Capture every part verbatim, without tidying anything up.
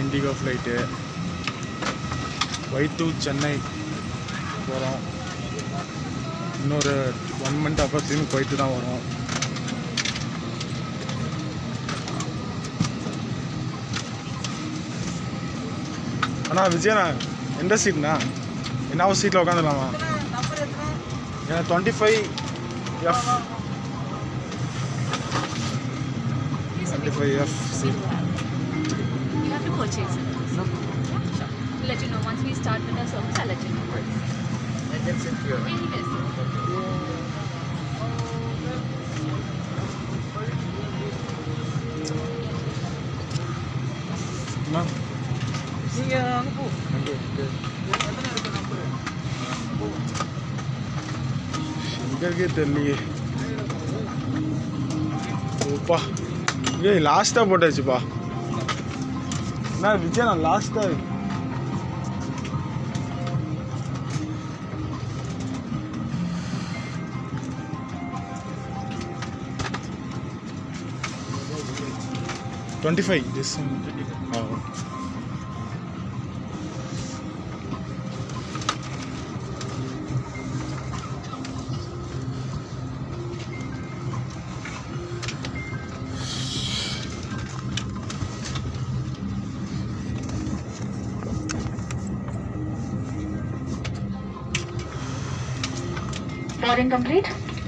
Indigo flight. ஒய் டு சென்னை போகிறோம். இன்னொரு ஒன் மந்த் அப்புறம் திரும்பி போயிட்டு தான் வரும். அண்ணா விஜயண்ணா எந்த சீட்ண்ணா? என்ன சீட்டில் உட்காந்துடலாமா? ஏன்னா twenty five F twenty five F seat. You have to purchase it. No problem. Sure. We'll let you know once we start with our service. I'll let you know. I can sit here. Yes. அண்ணா நீங்கள் அங்கே போ. அங்கே எங்கே இருக்கே தெரியலையே. ஓப்பா ஏய் லாஸ்ட்டாக போட்டாச்சுப்பா. நான் விஜய் நான் லாஸ்ட்டாக twenty five this ah okay. Boarding complete.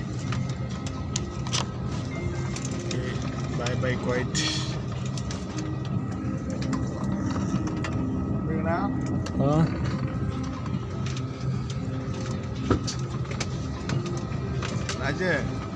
Bye bye quite. Huh? Raja.